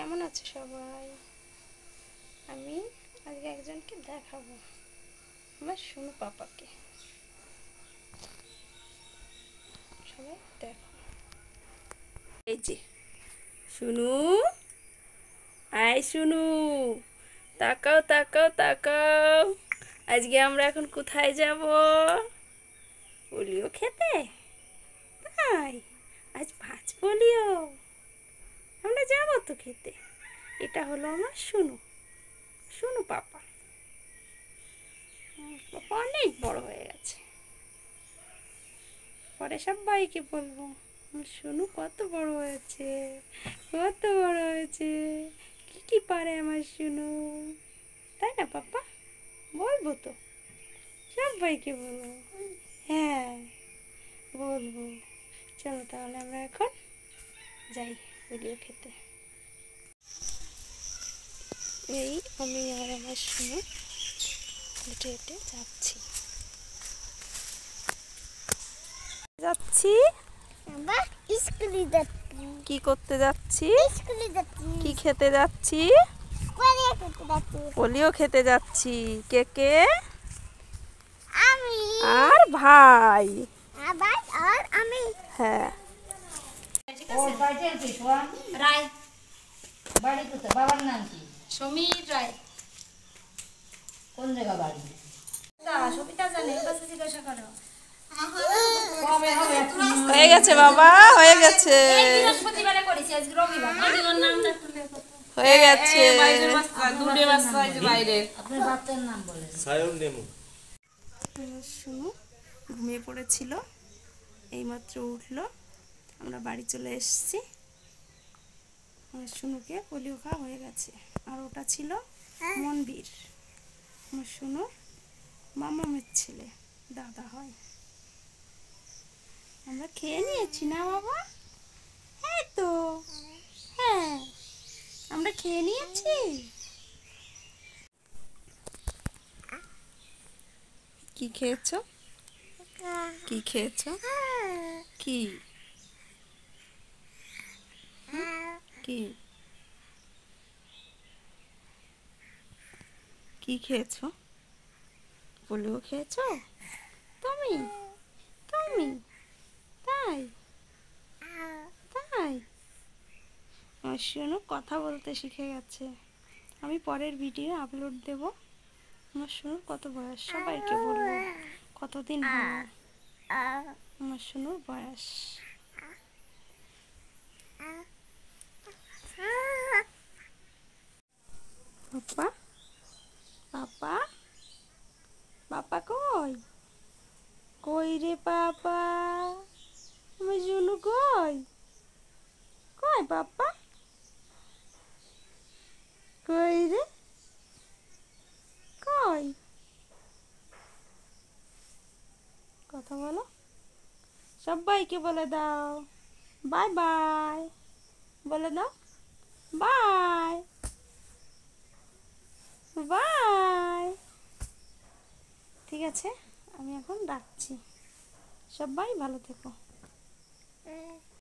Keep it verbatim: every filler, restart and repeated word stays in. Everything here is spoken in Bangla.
কেমন আছে সবাই? আমি আজকে একজনকে দেখাবো, আমার সোনু পাপাকে। সবাই দেখো, এই যে সোনু। আয় সোনু, তাকাও তাকাও তাকাও। আজকে আমরা এখন কোথায় যাব? পোলিও খেতে। তাই আজ পাঁচ পোলিও, আমরা যাবো তো খেতে। এটা হলো আমার সোনু, সোনু পাপা। পাপা অনেক বড় হয়ে গেছে, পরে সবাইকে বলবো আমার সোনু কত বড় হয়েছে, কত বড় হয়েছে, কি কি পারে আমার সোনু। তাই না পাপা? বলবো তো, সবাইকে বলবো। হ্যাঁ বলবো। চলো তাহলে আমরা এখন যাই পোলিও খেতে। এই আমি আর আমার সোনু হেঁটে হেঁটে যাচ্ছি যাচ্ছি স্কুলে যাচ্ছি। কি করতে যাচ্ছি? স্কুলে যাচ্ছি। কি খেতে যাচ্ছি? পোলিও খেতে যাচ্ছি। পোলিও খেতে যাচ্ছি। কে কে? আমি আর ভাই। আবার আর আমি। হ্যাঁ। ওর টাইটেল কি সোহান? রায়। বাড়ি কোথায়? বাবার নাম কি? সমীর রায়। কোন জায়গা বাড়ি? তা সবিতা জানে, ওর কাছে জিজ্ঞাসা করো। কবে হবে? হয়ে গেছে বাবা, হয়ে গেছে, এই বৃহস্পতিবারে করেছি, আজ রবিবার। ওর নামটা একটু লেখো তো। হয়ে গেছে। আপনার বাচ্চার নাম বলেন। শুনু ঘুমিয়ে পড়েছিল, এইমাত্র উঠলো। আমরা বাড়ি চলে এসেছি। আমার শুনুকে পোলিও খাওয়া হয়ে গেছে। আর ওটা ছিল মনবীর, আমার শুনুর মামামের ছেলে, দাদা হয়। আমরা খেয়ে নিয়েছি না বাবা? হ্যাঁ তো, হ্যাঁ আমরা খেয়ে নিয়েছি। কি খেয়েছো? কি খেয়েছো? কি কি কি খেয়েছো? পোলিও খেয়েছো তুমি? তুমি তাই? তাই আমার সোনু কথা বলতে শিখে গেছে। আমি পরের ভিডিও আপলোড দেব। আমার সোনুর কত বয়স সবাইকে বলবো, কতদিন হলো আমার সোনুর বয়স। পাপা পাপা পাপা কই? কই রে পাপা? আমার সোনু কই? কই পাপা? কই রে? কই? কথা বলো, সবাইকে বলে দাও বাই বাই। বলে দাও বাই বাই। ঠিক আছে, আমি এখন রাখছি। সবাই ভালো থেকো।